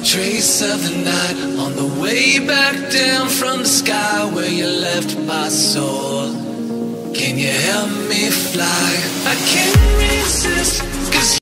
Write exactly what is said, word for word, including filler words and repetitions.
trace of the night on the way back down from the sky where you left my soul. Can you help me fly? I can't resist, 'cause